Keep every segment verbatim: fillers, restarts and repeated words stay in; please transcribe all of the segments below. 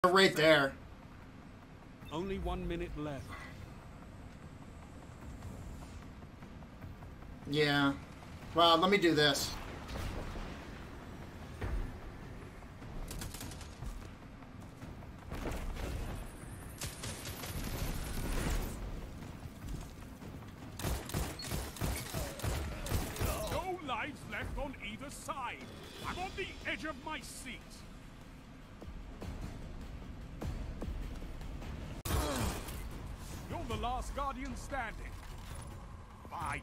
right there. Only one minute left. Yeah. Well, let me do this. No lives left on either side. I'm on the edge of my seat. You're the last Guardian standing. Fight.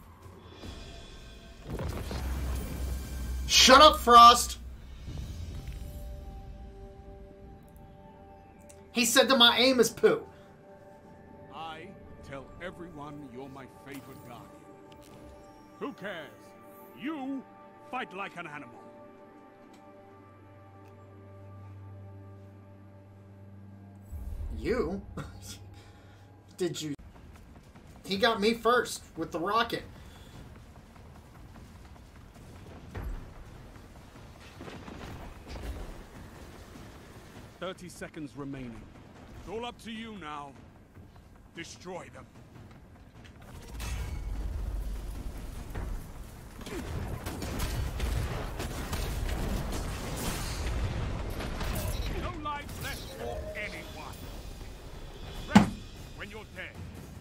Shut up, Frost! He said that my aim is poo. I tell everyone you're my favorite Guardian. Who cares? You fight like an animal. You? Did you? He got me first with the rocket. Thirty seconds remaining. It's all up to you now. Destroy them. No lives left for anyone. Rest when you're dead.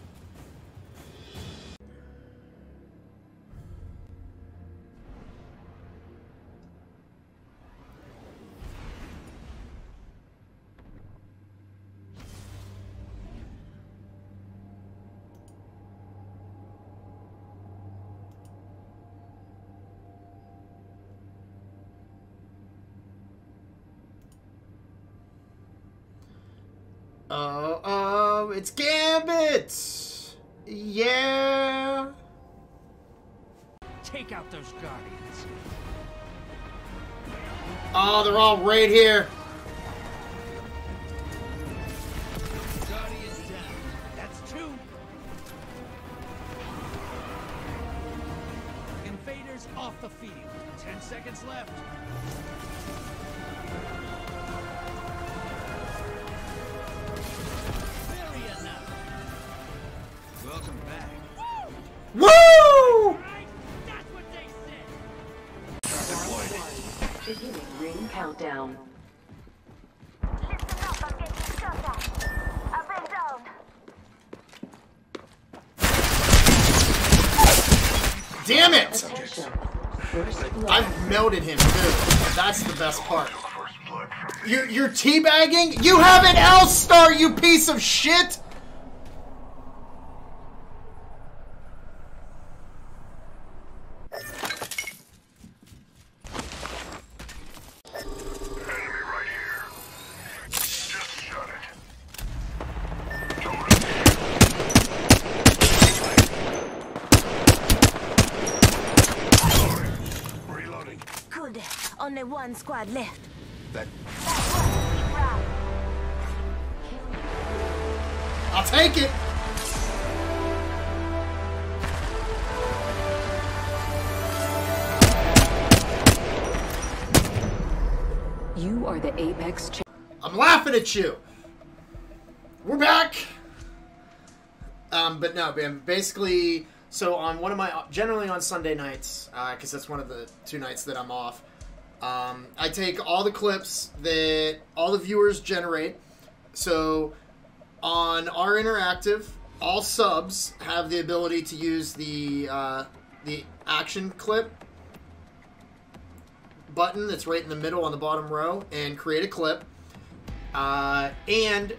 Oh, oh, it's Gambit! Yeah! Take out those Guardians. Oh, they're all right here. Guardians down. That's two. Invaders off the field. Ten seconds left. Welcome back. Woo! That's what they said. Beginning ring countdown. Listen up, I'm getting shot at. I've been down. Damn it! Attention. First blood. I've melted him, too. That's the best part. You're, you're teabagging? You have an L-star, you piece of shit! Good. Only one squad left. That I'll take it! You are the Apex champ. I'm laughing at you! We're back! Um, but no, man, basically, so on one of my, generally on Sunday nights, because uh, that's one of the two nights that I'm off, um, I take all the clips that all the viewers generate. So on our interactive, all subs have the ability to use the uh, the action clip button that's right in the middle on the bottom row and create a clip. Uh, and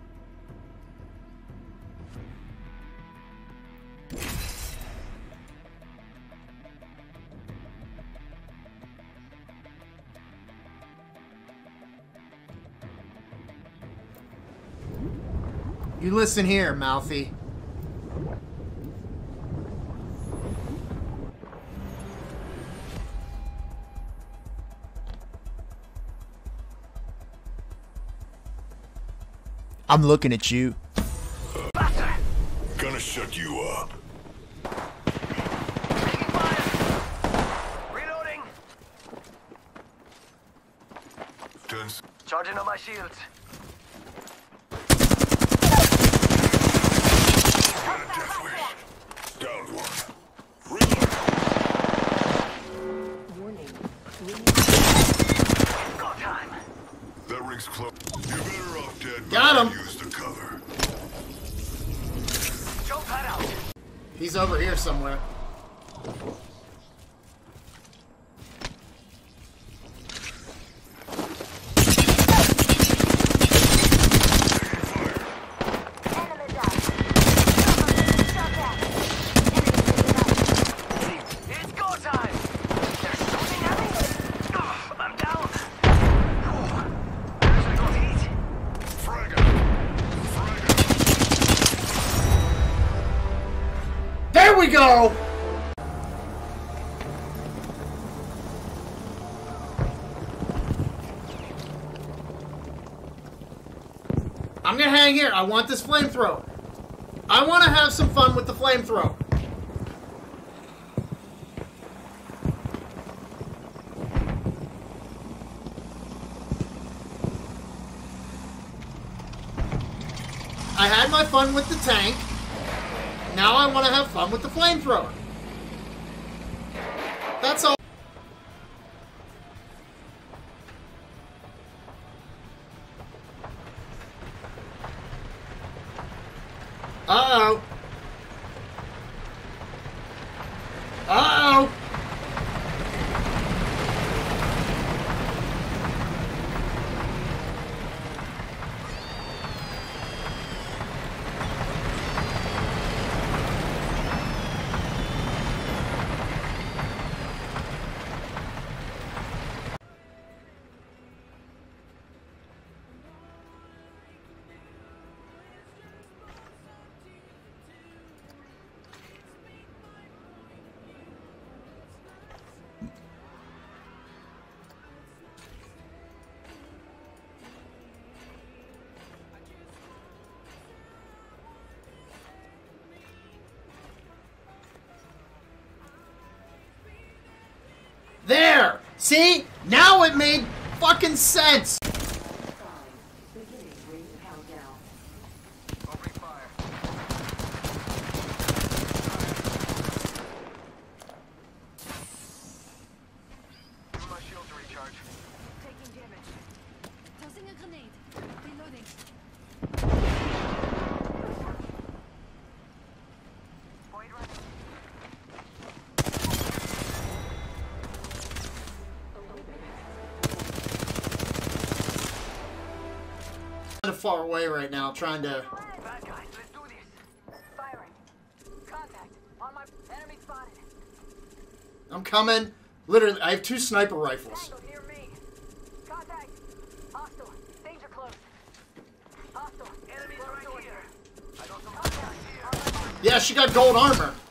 you listen here, Mouthy. I'm looking at you. gonna shut you up. Reloading. Turns. Charging on my shields. close. You're better off dead. Got him. Use the cover. Jump that out. He's over here somewhere. Enemy down. Shot that. It's go time. They're shooting at me. Ugh, I'm down. Oh, there's a good heat. Frag out. Frag out. There we go! I'm gonna hang here. I want this flamethrower. I want to have some fun with the flamethrower. I had my fun with the tank. Now I want to have fun with the flamethrower. That's all. Uh-oh. Uh-oh. There! See? Now it made fucking sense! Beginning ring countdown. Opening fire. Give me my shield to recharge. Taking damage. Tossing a grenade. Reloading. Void running. Kind of far away right now, trying to... Bad guys, let's do this. Firing. Contact. On my enemy spotted. I'm coming. Literally, I have two sniper rifles. Tango near me. Contact. Hostile. Danger close. Hostile. Enemies Close right door here. I got some Contact. here. On my mark. Yeah, she got gold armor.